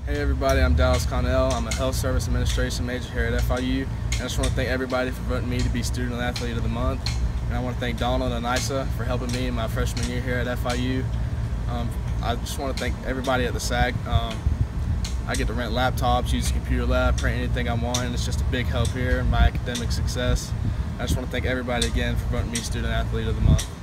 Hey everybody, I'm Connell. I'm a Health Service Administration major here at FIU. And I just want to thank everybody for voting me to be Student Athlete of the Month. And I want to thank Donald and Isa for helping me in my freshman year here at FIU. I just want to thank everybody at the SAC. I get to rent laptops, use a computer lab, print anything I want, and it's just a big help here in my academic success. I just want to thank everybody again for voting me Student Athlete of the Month.